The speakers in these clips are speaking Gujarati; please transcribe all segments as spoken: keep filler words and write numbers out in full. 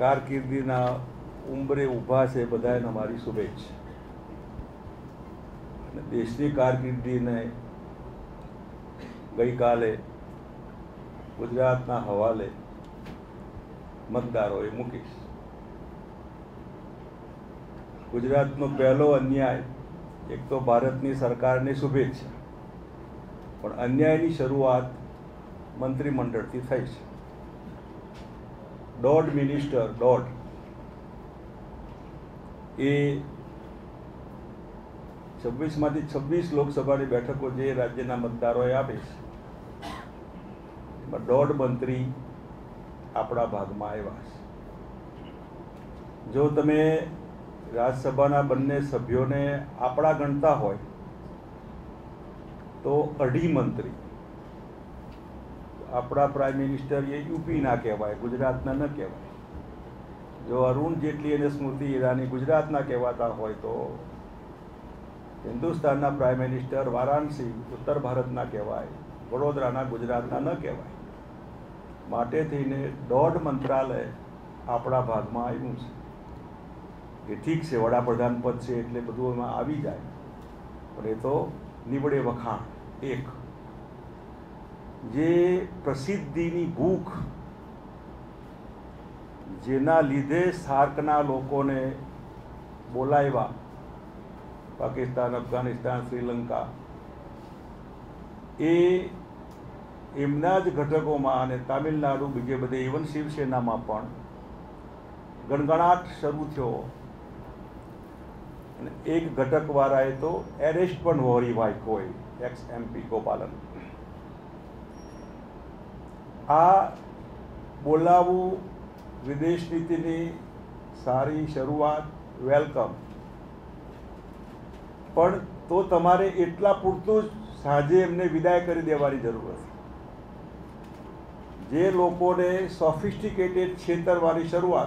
કારકિર્દીના ઉંબરે ઊભા છે બધાને અમારી શુભેચ્છા. અને દેશની કારકિર્દીને ગઈકાલે ગુજરાતના હવાલે મતદારોએ મૂકીશ. ગુજરાતનો પહેલો અન્યાય એક તો ભારતની સરકારની શુભેચ્છા, પણ અન્યાયની શરૂઆત મંત્રીમંડળથી થઈ છે. દોઢ મિનિસ્ટર દોઢ એ છવ્વીસમાંથી છવ્વીસ લોકસભાની બેઠકો જે રાજ્યના મતદારોએ આપી છે એમાં દોઢ મંત્રી આપણા ભાગમાં આવ્યા છે. જો તમે રાજ્યસભાના બંને સભ્યોને આપણા ગણતા હોય તો અઢી મંત્રી. આપણા પ્રાઇમ મિનિસ્ટર એ યુપીના કહેવાય, ગુજરાતના ન કહેવાય. જો અરુણ જેટલી અને સ્મૃતિ ઈરાની ગુજરાતના કહેવાતા હોય તો હિન્દુસ્તાનના પ્રાઇમ મિનિસ્ટર વારાણસી ઉત્તર ભારતના કહેવાય, વડોદરાના ગુજરાતના ન કહેવાય. માટે થઈને દોઢ મંત્રાલય આપણા ભાગમાં આવ્યું છે. એ ઠીક છે, વડાપ્રધાન પદ છે એટલે બધું એમાં આવી જાય, પણ એ તો નીવડે વખાણ. એક જે પ્રસિદ્ધિની ભૂખ, જેના લીધે સાર્કના લોકોને બોલાવ્યા, પાકિસ્તાન, અફઘાનિસ્તાન, શ્રીલંકા, એ એમના જ ઘટકોમાં અને તામિલનાડુ, બીજે બધે ઇવન શિવસેનામાં પણ ગણગણાટ શરૂ થયો. અને એક ઘટકવાળાએ તો એરેસ્ટ પણ હોરી વાય કોઈ એક્સ એમપી ગોપાલન. આ બોલાવવું વિદેશ નીતિની સારી શરૂઆત, વેલકમ. પણ તો તમારે એટલા પૂરતું જ સાંજે એમને વિદાય કરી દેવાની જરૂર હતી. જે લોકોને સોફિસ્ટિકેટેડ છેતરવાની શરૂઆત,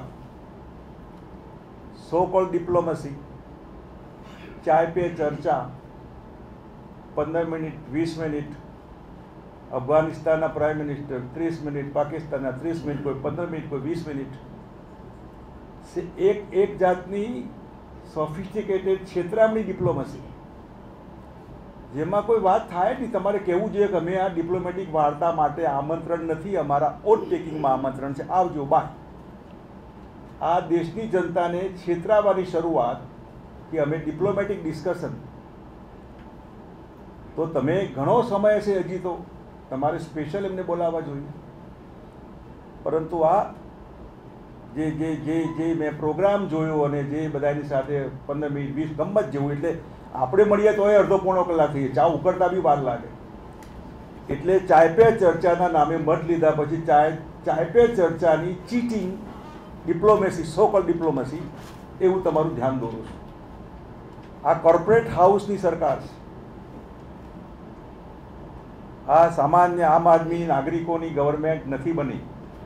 સો કોલ્ડ ડિપ્લોમસી, ચાય પે ચર્ચા, પંદર મિનિટ, વીસ મિનિટ, અફઘાનિસ્તાનના પ્રાઇમ મિનિસ્ટર ત્રીસ મિનિટ, પાકિસ્તાનના ત્રીસ મિનિટ, કોઈ પંદર મિનિટ, કોઈ વીસ મિનિટ, એક એક જાતની સોફિસ્ટિકેટેડ છેતરામણી ડિપ્લોમસી, જેમાં કોઈ વાત થાય નહીં. તમારે કહેવું જોઈએ કે અમે આ ડિપ્લોમેટિક વાર્તા માટે આમંત્રણ નથી, અમારા ઓટ ટેકિંગમાં આમંત્રણ છે, આવજો બાય. આ દેશની જનતાને છેતરાવાની શરૂઆત કે અમે ડિપ્લોમેટિક ડિસ્કશન, તો તમે ઘણો સમય છે હજી, તો તમારે સ્પેશિયલ એમને બોલાવવા જોઈએ. પરંતુ આ જે જે જે જે મેં પ્રોગ્રામ જોયો અને જે બધાની સાથે પંદર મિનિટ, વીસ, ગમત જેવું, એટલે આપણે મળીએ તો એ અડધો પોણો કલાક થઈએ, ચા ઉકળતા બી વાર લાગે. એટલે ચાય પે ચર્ચાના નામે મત લીધા પછી ચાય ચાય પે ચર્ચાની cheating diplomacy, so called diplomacy, એવું તમારું ધ્યાન દોરું છું. આ કોર્પોરેટ હાઉસની સરકાર છે. આ સામાન્ય આમ આદમી નાગરિકોની ગવર્મેન્ટ નથી બની.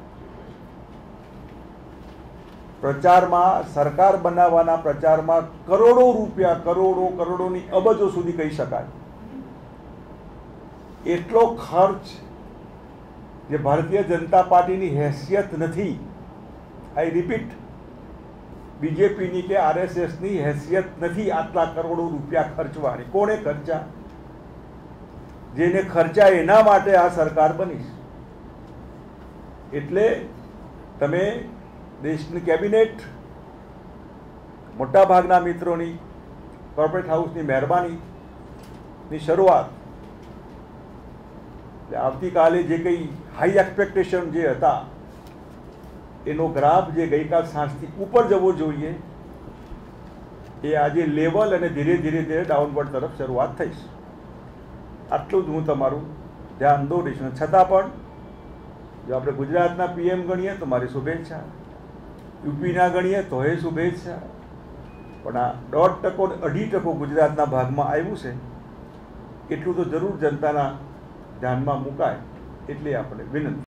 પ્રચારમાં, સરકાર બનાવવાના પ્રચારમાં કરોડો રૂપિયા, કરોડો કરોડોની અબજો સુધી કહી શકાય એટલો ખર્ચ, જે ભારતીય જનતા પાર્ટીની હેસિયત નથી. આઈ રિપીટ, બીજેપીની કે આરએસએસની હેસિયત નથી આટલા કરોડો રૂપિયા ખર્ચવાની. કોણે ખર્ચા? જેને ખર્ચા એના માટે આ સરકાર બની. એટલે તમે દેશની કેબિનેટ, મોટાભાગના મિત્રોની કોર્પોરેટ હાઉસની મહેરબાનીની શરૂઆત, આવતીકાલે જે કંઈ હાઈ એક્સપેક્ટેશન જે હતા એનો ગ્રાફ જે ગઈકાલ સાંજથી ઉપર જવો જોઈએ, એ આજે લેવલ અને ધીરે ધીરે ધીરે ડાઉનવર્ડ તરફ શરૂઆત થઈ છે. આટલું જ હું તમારું ધ્યાન દોરીશ. છતાં પણ જો આપણે ગુજરાતના પીએમ ગણીએ તો મારી શુભેચ્છા, યુપીના ગણીએ તો એ શુભેચ્છા, પણ આ દોઢ ટકો અઢી ટકો ગુજરાતના ભાગમાં આવ્યું છે, એટલું તો જરૂર જનતાના ધ્યાનમાં મુકાય, એટલે આપણે વિનંતી.